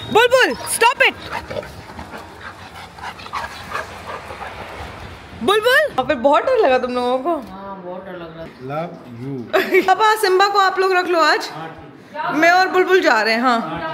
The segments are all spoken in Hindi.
Bulbul stop it. बुलबुल फिर बहुत डर लगा तुम लोगों को? हाँ बहुत डर लग रहा है। Love you. पापा सिम्बा को आप लोग रख लो आज, मैं और बुलबुल जा रहे हैं। हाँ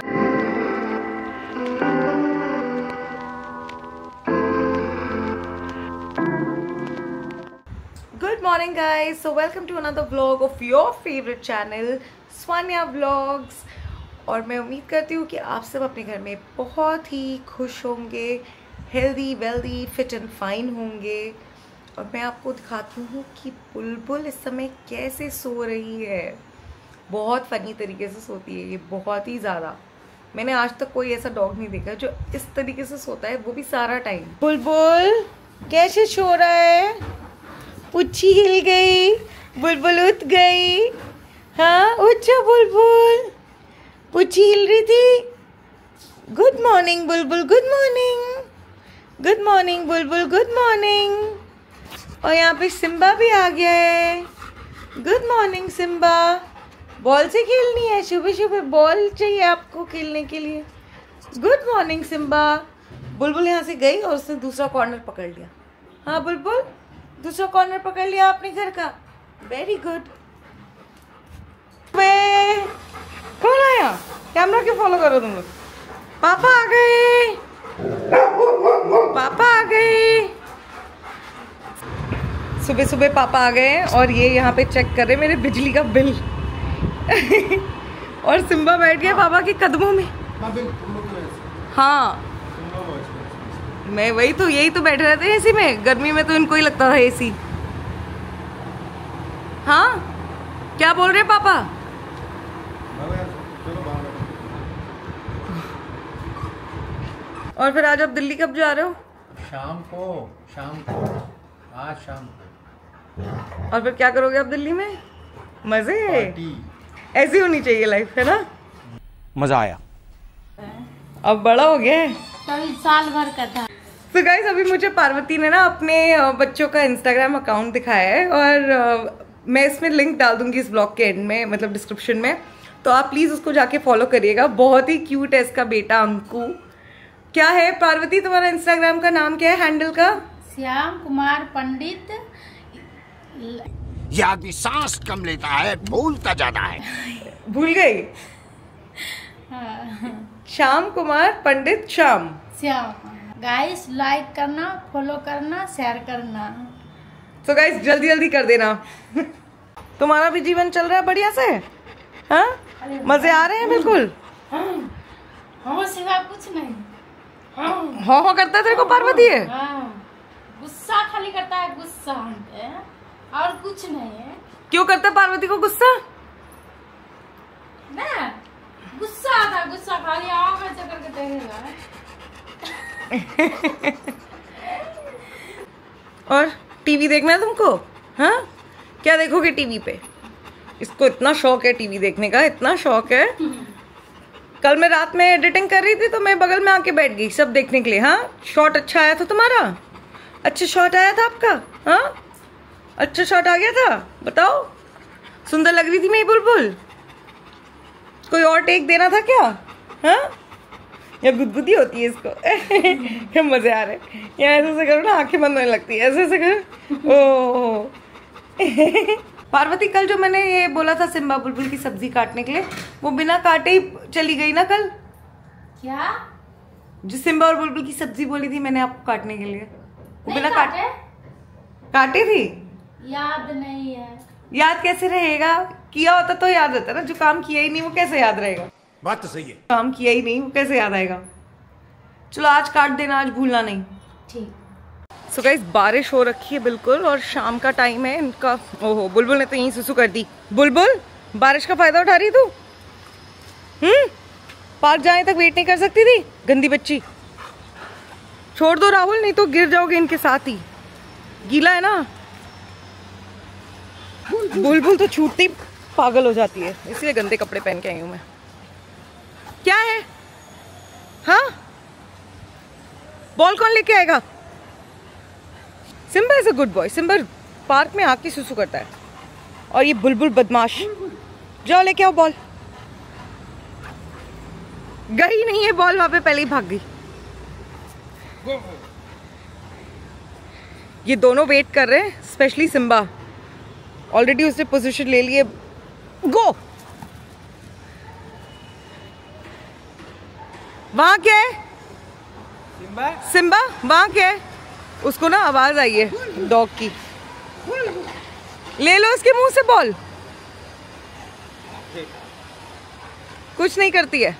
good morning guys, so welcome to another vlog of your favourite channel Swanya vlogs. और मैं उम्मीद करती हूँ कि आप सब अपने घर में बहुत ही खुश होंगे, healthy wealthy fit and fine होंगे। और मैं आपको दिखाती हूँ कि बुलबुल इस समय कैसे सो रही है। बहुत फनी तरीके से सोती है ये, बहुत ही ज़्यादा। मैंने आज तक कोई ऐसा डॉग नहीं देखा जो इस तरीके से सोता है, वो भी सारा टाइम। बुलबुल कैसे सो रहा है? पुच्छी हिल गई, बुलबुल उठ गई। हाँ उठ जा बुलबुल, पुच्छी हिल रही थी। Good morning Bulbul, good morning, good morning Bulbul, good morning. और यहाँ पे सिम्बा भी आ गया है। Good morning Simba. बॉल से खेलनी है, सुबह सुबह बॉल चाहिए आपको खेलने के लिए। Good morning Simba. बुलबुल यहाँ से गई और उसने दूसरा कॉर्नर पकड़ लिया। हाँ बुलबुल, दूसरा कॉर्नर पकड़ लिया आपने घर का, वेरी गुड। कौन आया? कैमरा क्यों फॉलो करो तुम लोग? पापा आ गए, पापा आ गए। सुबह सुबह पापा आ गए और ये यहाँ पे चेक कर रहे मेरे बिजली का बिल। और सिम्बा बैठ गया पापा के कदमों में। हाँ मैं वही तो, यही तो बैठे रहते हैं एसी में। गर्मी में तो इनको ही लगता था एसी। हाँ क्या बोल रहे पापा? और फिर आज आप दिल्ली कब जा रहे हो? शाम को आज शाम को। और फिर क्या करोगे आप दिल्ली में? मजे। ऐसी होनी चाहिए लाइफ, है ना? मजा आया। अब बड़ा हो गया है, कभी साल भर का था। तो गाइस अभी मुझे पार्वती ने ना अपने बच्चों का इंस्टाग्राम अकाउंट दिखाया है और मैं इसमें लिंक डाल दूंगी इस ब्लॉग के एंड में, मतलब डिस्क्रिप्शन में। तो आप प्लीज उसको जाके फॉलो करिएगा। बहुत ही क्यूट है इसका बेटा अंकु। क्या है पार्वती तुम्हारा इंस्टाग्राम का नाम, क्या है हैंडल का? श्याम कुमार पंडित। ये आदमी सांस कम लेता है, भूलता ज्यादा है। भूल गई? श्याम कुमार पंडित श्याम। गाइस लाइक करना, फॉलो करना, शेयर करना। तो गाइस जल्दी जल्दी कर देना। तुम्हारा भी जीवन चल रहा है बढ़िया से? हाँ मजे आ रहे हैं बिल्कुल? हाँ सिवा कुछ नहीं। हाँ करता है तेरे को पार्वती है? गुस्सा खाली करता है, गुस्सा और कुछ नहीं है। क्यों करता है पार्वती को गुस्सा? ना गुस्सा आता, गुस्सा खाली आँख ऐसे करके देखेगा। और टीवी देखना है तुमको? हाँ क्या देखोगे टीवी पे? इसको इतना शौक है टीवी देखने का, इतना शौक है। कल मैं रात में एडिटिंग कर रही थी तो मैं बगल में आके बैठ गई सब देखने के लिए। हाँ शॉट अच्छा आया था तुम्हारा? अच्छा शॉट आया था आपका? हाँ अच्छा शॉट आ गया था, बताओ। सुंदर लग रही थी मेरी बुलबुल? कोई और टेक देना था क्या? हाँ या गुदगुदी होती है इसको? क्या मजे आ रहे हैं। या ऐसे ऐसे करो ना, आंखें बंद होने लगती है, ऐसे ऐसे करो। ओ पार्वती कल जो मैंने ये बोला था सिम्बा बुलबुल की सब्जी काटने के लिए, वो बिना काटे ही चली गई ना कल? क्या? जो सिम्बा और बुलबुल की सब्जी बोली थी मैंने आपको काटने के लिए, वो बिना काटे थी? याद नहीं है। याद कैसे रहेगा? किया होता तो याद रहता ना, जो काम किया ही नहीं वो कैसे याद रहेगा? बात तो सही है। काम किया ही नहीं वो कैसे याद आएगा? चलो आज काट देना, आज भूलना नहीं। ठीक। सो गाइस बारिश हो रखी है बिल्कुल और शाम का टाइम है इनका। ओहो बुलबुल ने तो यहीं सुसु कर दी। बुलबुल बारिश का फायदा उठा रही तू? पार्क जाने तक वेट नहीं कर सकती थी, गंदी बच्ची। छोड़ दो राहुल, नहीं तो गिर जाओगे इनके साथ ही। गीला है ना। बुलबुल तो छूटती पागल हो जाती है, इसलिए गंदे कपड़े पहन के आई हूं मैं। क्या है? हाँ बॉल कौन लेके आएगा? Simba is a good boy. Simba park में आके सुसु करता है और ये बुलबुल बदमाश। जाओ लेके आओ बॉल। गई नहीं है बॉल, वहां पे पहले ही भाग गई। ये दोनों वेट कर रहे हैं, स्पेशली सिम्बा। ऑलरेडी उसने पोजीशन ले ली है। गो। वहां क्या है सिम्बा? वहां क्या है? उसको ना आवाज आई है डॉग की। ले लो उसके मुंह से बॉल। कुछ नहीं करती है।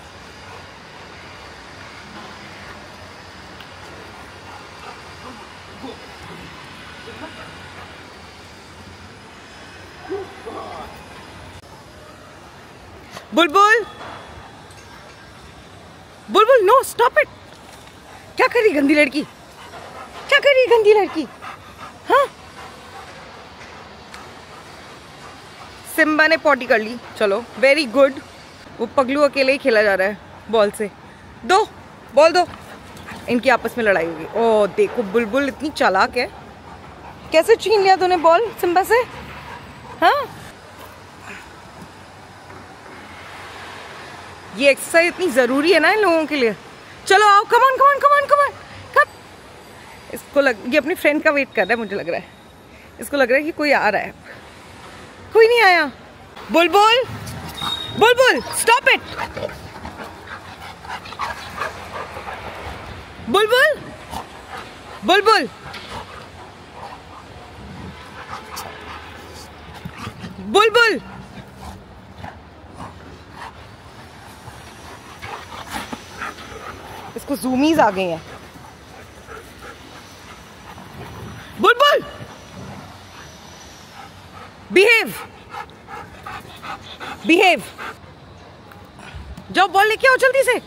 बुलबुल, बुलबुल, नो, स्टॉप इट। क्या कर रही गंदी लड़की? क्या कर रही गंदी लड़की? हाँ, सिम्बा ने पॉटी कर ली। चलो, वेरी गुड। वो पगलू अकेले ही खेला जा रहा है बॉल से। दो बॉल दो। इनकी आपस में लड़ाई होगी। ओह देखो, बुलबुल इतनी चालाक है। कैसे छीन लिया तूने बॉल सिम्बा से? हाँ, ये एक्सरसाइज इतनी जरूरी है ना इन लोगों के लिए। चलो आओ, come on come on come on come on. कब इसको ये अपनी फ्रेंड का वेट कर रहा है, मुझे लग रहा है। इसको लग रहा है कि कोई आ रहा है। कोई नहीं आया। बुलबुल, बुलबुल, स्टॉप इट। बुलबुल, बुलबुल, बुलबुल, इसको जूमीज आ गई हैं। बुलबुल, बिहेव, बिहेव। जाओ बॉल लेके आओ जल्दी से।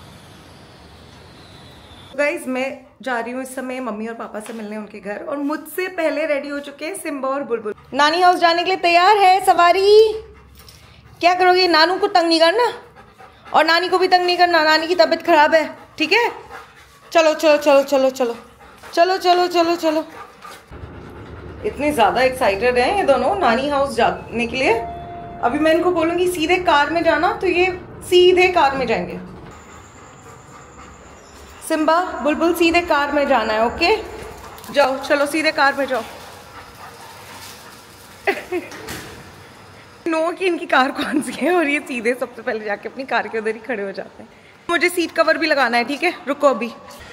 गाइज मैं जा रही हूँ इस समय मम्मी और पापा से मिलने उनके घर, और मुझसे पहले रेडी हो चुके हैं सिम्बा और बुलबुल। नानी हाउस जाने के लिए तैयार है सवारी। क्या करोगे? नानू को तंग नहीं करना और नानी को भी तंग नहीं करना। नानी की तबीयत खराब है, ठीक है? चलो चलो चलो चलो चलो चलो चलो चलो चलो। इतने ज्यादा एक्साइटेड हैं ये दोनों नानी हाउस जाने के लिए। अभी मैं इनको बोलूंगी सीधे कार में जाना, तो ये सीधे कार में जाएंगे। सिम्बा, बुलबुल, सीधे कार में जाना है, ओके? जाओ, चलो सीधे कार में जाओ। नो कि इनकी कार कौन सी है, और ये सीधे सबसे पहले जाके अपनी कार के उधर ही खड़े हो जाते हैं। मुझे सीट कवर भी लगाना है, ठीक है? रुको अभी।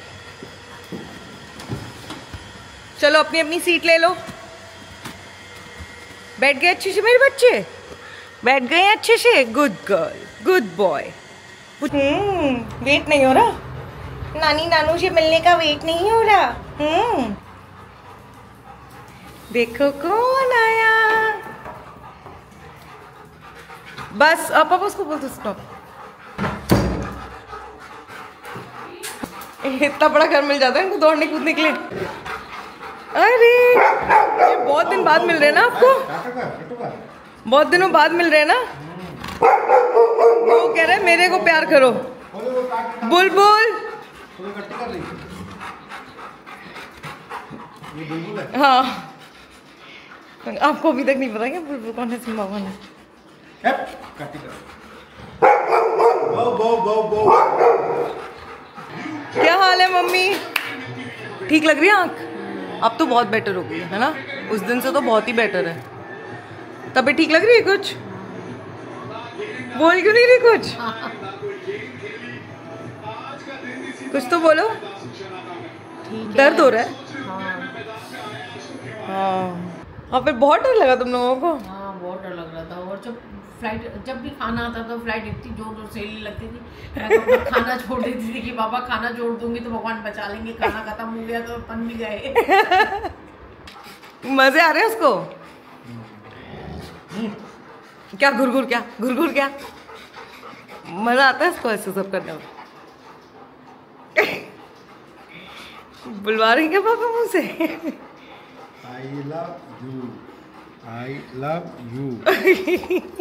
चलो अपनी अपनी सीट ले लो। बैठ गए अच्छे से मेरे बच्चे? बैठ गए अच्छे से? Good girl, good boy. Wait नहीं हो रहा? नानी नानू से मिलने का वेट नहीं हो रहा? देखो कौन आया। बस अब उसको बोल दो स्टॉप। इतना बड़ा घर मिल जाता है इनको दौड़ने कूदने के लिए। अरे ये बहुत दिन बाद मिल रहे हैं ना आपको? बहुत दिनों बाद मिल रहे हैं ना? वो कह रहे हैं मेरे को प्यार करो। बुलबुल, हाँ, आपको अभी तक नहीं पता क्या बुलबुल कौन है, सिम्बा कौन है? क्या हाल है मम्मी? ठीक लग रही है आँख? अब तो बहुत बेटर हो गई है ना? उस दिन से तो बहुत ही बेटर है। तबीयत ठीक लग रही है? कुछ बोल क्यों नहीं रही? कुछ तो बोलो। दर्द हो रहा है? हाँ, फिर बहुत डर लगा तुम लोगों को? हाँ, बहुत डर लग रहा था। और जब भी खाना आता था फ्लाइट इतनी जोर जोर से हिलने लगती थी, मैं तो खाना छोड़ देती थी कि पापा खाना छोड़ दूंगी तो भगवान बचा लेंगे, खाना खत्म हो गया तो पन भी गए। मजे आ रहे हैं उसको? क्या घुरघुर, क्या घुरघुर, क्या मजा आता है इसको ऐसे सब करने में? बुलवा रही क्या पापा मुंह से? I love you. I love you.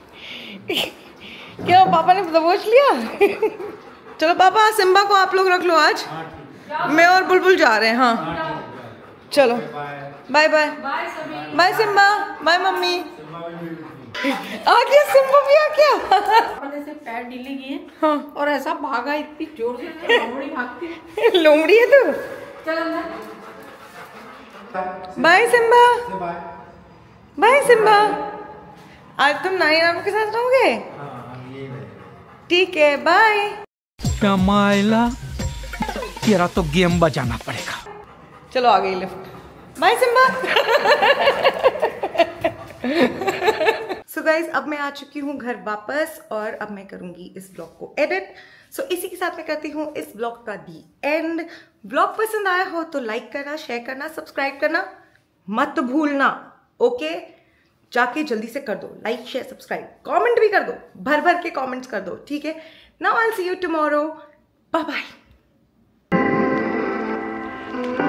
क्या पापा ने दबोच लिया? चलो पापा, सिम्बा को आप लोग रख लो आज, मैं और बुलबुल जा रहे हैं। हाँ चलो, bye bye. Bye Simba, bye mummy. आ गया सिम्बा भी आ गया। अपने से पैर ढीले किए हाँ। और ऐसा भागा इतनी जोर से, लोमड़ी भागती है। लोमड़ी है तू। चल अंदर। Bye Simba. Bye. Bye Simba. आज तुम नानी नानू के साथ रहोगे? हाँ, ये है। ठीक है, बाय। कमाइला तेरा तो गेम बजाना पड़ेगा। चलो आ गई lift. Bye Simba. So guys, अब मैं आ चुकी हूँ घर वापस और अब मैं करूंगी इस ब्लॉग को एडिट। सो इसी के साथ मैं करती हूँ इस ब्लॉग का दी एंड। ब्लॉग पसंद आया हो तो लाइक करना, शेयर करना, सब्सक्राइब करना मत भूलना। ओके, जाके जल्दी से कर दो लाइक, शेयर, सब्सक्राइब, कमेंट भी कर दो, भर भर के कमेंट्स कर दो। ठीक है, now I will see you tomorrow. Bye bye.